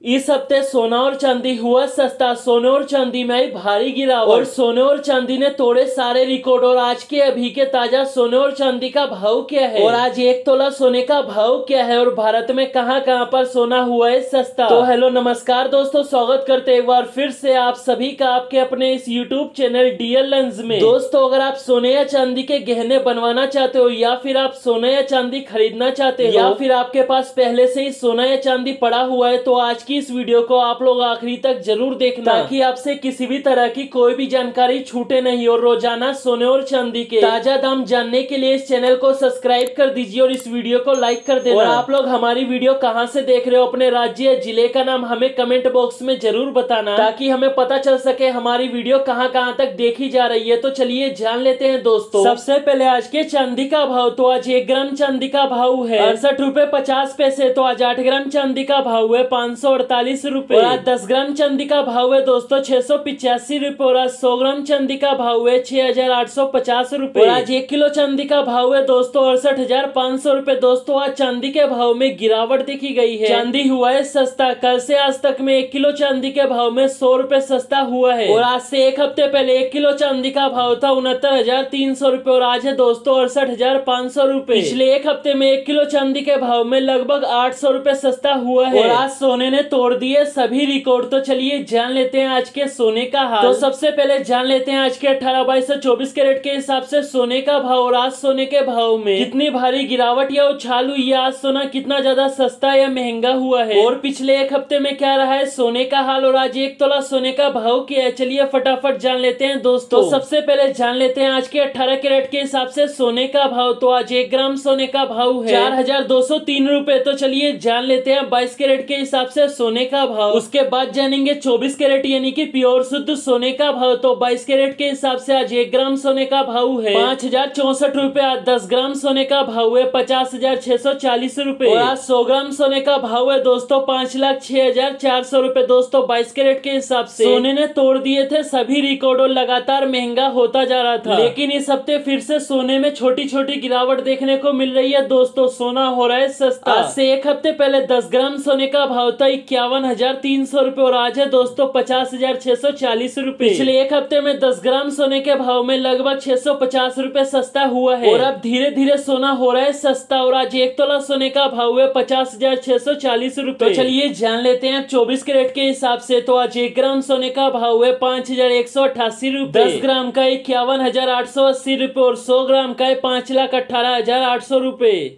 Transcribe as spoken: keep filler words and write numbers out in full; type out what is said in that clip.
इस हफ्ते सोना और चांदी हुआ सस्ता। सोने और चांदी में आई भारी गिरावट और सोने और चांदी ने तोड़े सारे रिकॉर्ड। और आज के अभी के ताजा सोने और चांदी का भाव क्या है और आज एक तोला सोने का भाव क्या है और भारत में कहां कहां पर सोना हुआ है सस्ता। तो हेलो नमस्कार दोस्तों, स्वागत करते हैं एक बार फिर से आप सभी का आपके अपने इस यूट्यूब चैनल डीएल लेंस में। दोस्तों, अगर आप सोने या चांदी के गहने बनवाना चाहते हो या फिर आप सोना या चांदी खरीदना चाहते हो या फिर आपके पास पहले से ही सोना या चांदी पड़ा हुआ है, तो आज की इस वीडियो को आप लोग आखिरी तक जरूर देखना ताकि आपसे किसी भी तरह की कोई भी जानकारी छूटे नहीं। और रोजाना सोने और चांदी के ताजा दाम जानने के लिए इस चैनल को सब्सक्राइब कर दीजिए और इस वीडियो को लाइक कर देना। और आप लोग हमारी वीडियो कहां से देख रहे हो, अपने राज्य या जिले का नाम हमें कमेंट बॉक्स में जरूर बताना ताकि हमें पता चल सके हमारी वीडियो कहां कहां तक देखी जा रही है। तो चलिए जान लेते हैं दोस्तों। सबसे पहले आज के चांदी का भाव। तो आज एक ग्राम चांदी का भाव है अड़सठ रूपए पचास पैसे। तो आज आठ ग्राम चांदी का भाव है पाँच सौ अड़तालीस रूपए। और आज दस ग्राम चांदी का भाव है दोस्तों छह सौ पिचासी रूपए। और आज सौ ग्राम चांदी का भाव है छह हजार आठ सौ पचास रूपए। और आज एक किलो चांदी का भाव है दोस्तों अड़सठ हजार पाँच सौ रूपए। दोस्तों, आज चांदी के भाव में गिरावट देखी गई है। चांदी हुआ है सस्ता। कल से आज तक में एक किलो चांदी के भाव में सौ रूपए सस्ता हुआ है। और आज से एक हफ्ते पहले एक किलो चांदी का भाव था उनहत्तर हजार तीन सौ रूपए और आज है दोस्तों अड़सठ हजार पाँच सौ रूपए। पिछले एक हफ्ते में एक किलो चांदी के भाव में लगभग आठ सौ रूपए सस्ता हुआ है। और आज सोने ने तोड़ दिए सभी रिकॉर्ड। तो चलिए जान लेते हैं आज के सोने का हाल। तो सबसे पहले जान लेते हैं आज के अठारह बाईस से चौबीस कैरेट के हिसाब से सोने का भाव। और आज सोने के भाव में कितनी भारी गिरावट या उछाल हुई है, आज सोना कितना ज्यादा सस्ता या महंगा हुआ है और पिछले एक हफ्ते में क्या रहा है सोने का हाल और आज एक तोला सोने का भाव क्या है, चलिए फटाफट जान लेते हैं दोस्तों। तो सबसे पहले जान लेते हैं आज के अठारह कैरेट के हिसाब से सोने का भाव। तो आज एक ग्राम सोने का भाव है चार हजार दो सौ तीन रूपए। तो चलिए जान लेते हैं बाईस कैरेट के हिसाब से सोने का भाव। उसके बाद जानेंगे चौबीस कैरेट यानी कि प्योर शुद्ध सोने का भाव। तो बाईस कैरेट के हिसाब से आज एक ग्राम सोने का भाव है पाँच हजार चौसठ रूपए। आज दस ग्राम सोने का भाव है पचास हजार छह सौ चालीस रूपए। और आज सौ ग्राम सोने का भाव है दोस्तों पाँच लाख छह हजार चार सौ रूपए। दोस्तों, बाईस कैरेट के हिसाब से सोने ने तोड़ दिए थे सभी रिकॉर्ड और लगातार महंगा होता जा रहा था, लेकिन इस हफ्ते फिर से सोने में छोटी छोटी गिरावट देखने को मिल रही है। दोस्तों, सोना हो रहा है सस्ता। आज से एक हफ्ते पहले दस ग्राम सोने का भाव था इक्यावन हजार तीन सौ रूपए और आज है दोस्तों पचास हजार छह सौ चालीस रूपए। पिछले एक हफ्ते में दस ग्राम सोने के भाव में लगभग छह सौ पचास रूपए सस्ता हुआ है और अब धीरे धीरे सोना हो रहा है सस्ता। और आज एक तोला सोने का भाव है पचास हजार छह सौ चालीस रूपए। तो चलिए जान लेते हैं चौबीस कैरेट के हिसाब से। तो आज एक ग्राम सोने का भाव है पाँच हजार एक सौ अट्ठासी रूपए। दस ग्राम का इक्यावन हजार आठ सौ अस्सी रूपए और सौ ग्राम का है पाँच लाख अठारह हजार आठ सौ रूपए।